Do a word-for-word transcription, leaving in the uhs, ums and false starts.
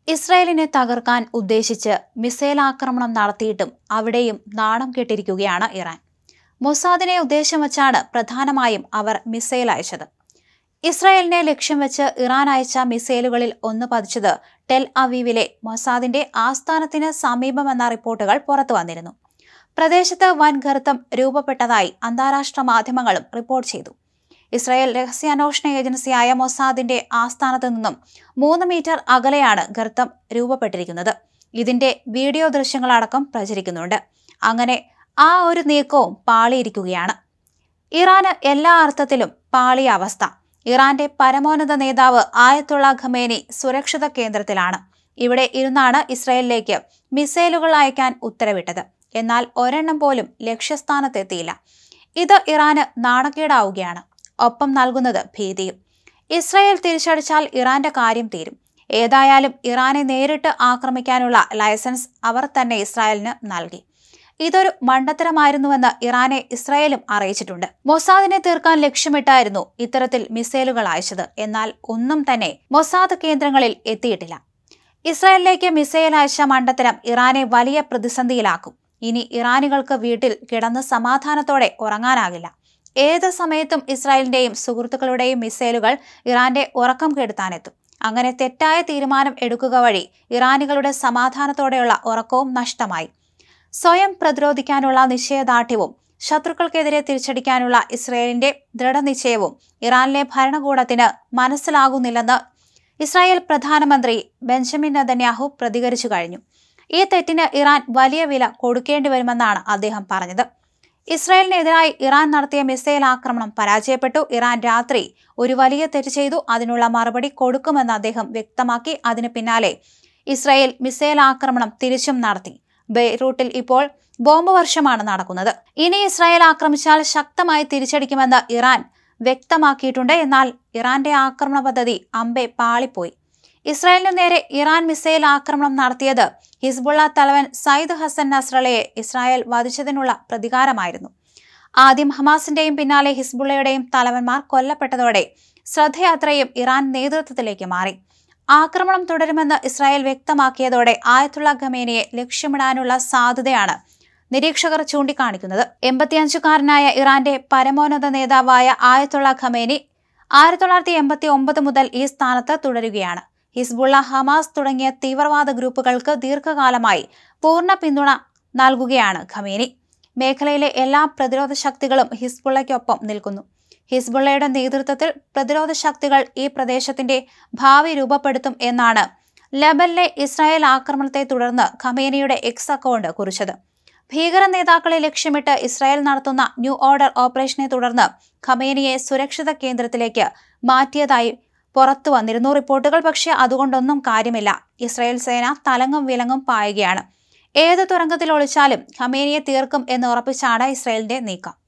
ഇസ്രായേലിനെ തകർക്കാൻ ഉദ്ദേശിച്ച് മിസൈൽ ആക്രമണം നടത്തിയിട്ടും അവിടെയും നാണം കെട്ടിരിക്കുകയാണ് ഇറാൻ. മൊസാദിനെ ഉദ്ദേശം വച്ചാണ് പ്രധാനമായും അവർ മിസൈൽ അയച്ചത്. ഇസ്രായേലിനെ ലക്ഷ്യം വെച്ച് ഇറാൻ അയച്ച മിസൈലുകളിൽ ഒന്ന് പതിച്ചത് ടെൽ അവീവിലെ മൊസാദിന്റെ ആസ്ഥാനത്തിന് സമീപമെന്ന റിപ്പോർട്ടുകൾ പുറത്തു വന്നിരുന്നു. പ്രദേശത്ത് വൻ ഗർത്തം രൂപപ്പെട്ടതായി അന്താരാഷ്ട്ര മാധ്യമങ്ങളും റിപ്പോർട്ട് ചെയ്തു. ഇസ്രായേൽ രഹസ്യാന്വേഷണ ഏജൻസിയായ മൊസാദിന്റെ ആസ്ഥാനത്ത് നിന്നും മൂന്ന് മീറ്റർ അകലെയാണ് ഗർത്തം രൂപപ്പെട്ടിരിക്കുന്നത്. ഇതിന്റെ വീഡിയോ ദൃശ്യങ്ങളടക്കം പ്രചരിക്കുന്നുണ്ട്. അങ്ങനെ ആ ഒരു നീക്കവും പാളിയിരിക്കുകയാണ്. ഇറാന് എല്ലാ അർത്ഥത്തിലും പാളിയ അവസ്ഥ. ഇറാന്റെ പരമോന്നത നേതാവ് ആയത്തുള്ള ഖമേനി സുരക്ഷിത കേന്ദ്രത്തിലാണ്. ഇവിടെ ഇരുന്നാണ് ഇസ്രായേലിലേക്ക് മിസൈലുകൾ അയക്കാൻ ഉത്തരവിട്ടത്. എന്നാൽ ഒരെണ്ണം പോലും ലക്ഷ്യസ്ഥാനത്തെത്തിയില്ല. ഇത് ഇറാന് നാണക്കേടാവുകയാണ്. ഒപ്പം നൽകുന്നത് ഭീതിയും. ഇസ്രായേൽ തിരിച്ചടിച്ചാൽ ഇറാന്റെ കാര്യം തീരും. ഏതായാലും ഇറാനെ നേരിട്ട് ആക്രമിക്കാനുള്ള ലൈസൻസ് അവർ തന്നെ ഇസ്രായേലിന് നൽകി. ഇതൊരു മണ്ടത്തരമായിരുന്നുവെന്ന് ഇറാനെ ഇസ്രായേലും അറിയിച്ചിട്ടുണ്ട്. മൊസാദിനെ തീർക്കാൻ ലക്ഷ്യമിട്ടായിരുന്നു ഇത്തരത്തിൽ മിസൈലുകൾ അയച്ചത്. എന്നാൽ ഒന്നും തന്നെ മൊസാദ് കേന്ദ്രങ്ങളിൽ എത്തിയിട്ടില്ല. ഇസ്രായേലിലേക്ക് മിസൈൽ അയച്ച മണ്ടത്തരം ഇറാനെ വലിയ പ്രതിസന്ധിയിലാക്കും. ഇനി ഇറാനികൾക്ക് വീട്ടിൽ കിടന്ന് സമാധാനത്തോടെ ഉറങ്ങാനാകില്ല. ഏത് സമയത്തും ഇസ്രായേലിന്റെയും സുഹൃത്തുക്കളുടെയും മിസൈലുകൾ ഇറാന്റെ ഉറക്കം കെടുത്താനെത്തും. അങ്ങനെ തെറ്റായ തീരുമാനം എടുക്കുക വഴി ഇറാനികളുടെ സമാധാനത്തോടെയുള്ള ഉറക്കവും നഷ്ടമായി. സ്വയം പ്രതിരോധിക്കാനുള്ള നിശ്ചയദാർഢ്യവും ശത്രുക്കൾക്കെതിരെ തിരിച്ചടിക്കാനുള്ള ഇസ്രായേലിന്റെ ദൃഢനിശ്ചയവും ഇറാനിലെ ഭരണകൂടത്തിന് മനസ്സിലാകുന്നില്ലെന്ന് ഇസ്രായേൽ പ്രധാനമന്ത്രി ബെഞ്ചമിൻ നെതന്യാഹു പ്രതികരിച്ചു കഴിഞ്ഞു. ഈ തെറ്റിന് ഇറാൻ വലിയ വില കൊടുക്കേണ്ടി വരുമെന്നാണ് അദ്ദേഹം പറഞ്ഞത്. ഇസ്രായേലിനെതിരായി ഇറാൻ നടത്തിയ മിസൈൽ ആക്രമണം പരാജയപ്പെട്ടു. ഇറാൻ രാത്രി ഒരു വലിയ തെറ്റ് ചെയ്തു. അതിനുള്ള മറുപടി കൊടുക്കുമെന്ന് അദ്ദേഹം വ്യക്തമാക്കി. അതിന് പിന്നാലെ ഇസ്രായേൽ മിസൈൽ ആക്രമണം തിരിച്ചും നടത്തി. ബെയ്റൂട്ടിൽ ഇപ്പോൾ ബോംബ് വർഷമാണ് നടക്കുന്നത്. ഇനി ഇസ്രായേൽ ആക്രമിച്ചാൽ ശക്തമായി തിരിച്ചടിക്കുമെന്ന് ഇറാൻ വ്യക്തമാക്കിയിട്ടുണ്ട്. എന്നാൽ ഇറാന്റെ ആക്രമണ പദ്ധതി അമ്പെ പാളിപ്പോയി. ഇസ്രായേലിനു നേരെ ഇറാൻ മിസൈൽ ആക്രമണം നടത്തിയത് ഹിസ്ബുള്ള തലവൻ സയ്യിദ് ഹസൻ നസ്രള്ളയെ ഇസ്രായേൽ വധിച്ചതിനുള്ള പ്രതികാരമായിരുന്നു. ആദ്യം ഹമാസിന്റെയും പിന്നാലെ ഹിസ്ബുള്ളയുടെയും തലവന്മാർ കൊല്ലപ്പെട്ടതോടെ ശ്രദ്ധയാത്രയും ഇറാൻ നേതൃത്വത്തിലേക്ക് മാറി. ആക്രമണം തുടരുമെന്ന് ഇസ്രായേൽ വ്യക്തമാക്കിയതോടെ ആയത്തുള്ള ഖമേനിയെ ലക്ഷ്യമിടാനുള്ള സാധ്യതയാണ് നിരീക്ഷകർ ചൂണ്ടിക്കാണിക്കുന്നത്. എൺപത്തിയഞ്ചുകാരനായ ഇറാന്റെ പരമോന്നത നേതാവായ ആയത്തുള്ള ഖമേനി ആയിരത്തി തൊള്ളായിരത്തി എൺപത്തി ഒമ്പത് മുതൽ ഈ സ്ഥാനത്ത് തുടരുകയാണ്. ഹിസ്ബുള്ള, ഹമാസ് തുടങ്ങിയ തീവ്രവാദ ഗ്രൂപ്പുകൾക്ക് ദീർഘകാലമായി പൂർണ്ണ പിന്തുണ നൽകുകയാണ് ഖമേനി. മേഖലയിലെ എല്ലാ പ്രതിരോധ ശക്തികളും ഹിസ്ബുള്ളയ്ക്കൊപ്പം നിൽക്കുന്നു. ഹിസ്ബുള്ളയുടെ നേതൃത്വത്തിൽ പ്രതിരോധ ശക്തികൾ ഈ പ്രദേശത്തിന്റെ ഭാവി രൂപപ്പെടുത്തും എന്നാണ് ലെബനിലെ ഇസ്രായേൽ ആക്രമണത്തെ തുടർന്ന് ഖമേനിയുടെ എക്സ് അക്കൗണ്ട് കുറിച്ചത്. ഭീകര നേതാക്കളെ ലക്ഷ്യമിട്ട് ഇസ്രായേൽ നടത്തുന്ന ന്യൂ ഓർഡർ ഓപ്പറേഷനെ തുടർന്ന് ഖമേനിയെ സുരക്ഷിത കേന്ദ്രത്തിലേക്ക് മാറ്റിയതായി പുറത്തു വന്നിരുന്നു റിപ്പോർട്ടുകൾ. പക്ഷേ അതുകൊണ്ടൊന്നും കാര്യമില്ല. ഇസ്രായേൽ സേന തലങ്ങും വിലങ്ങും പായുകയാണ്. ഏത് തുരങ്കത്തിൽ ഒളിച്ചാലും ഖമേനിയെ തീർക്കും എന്ന് ഉറപ്പിച്ചാണ് ഇസ്രായേലിന്റെ നീക്കം.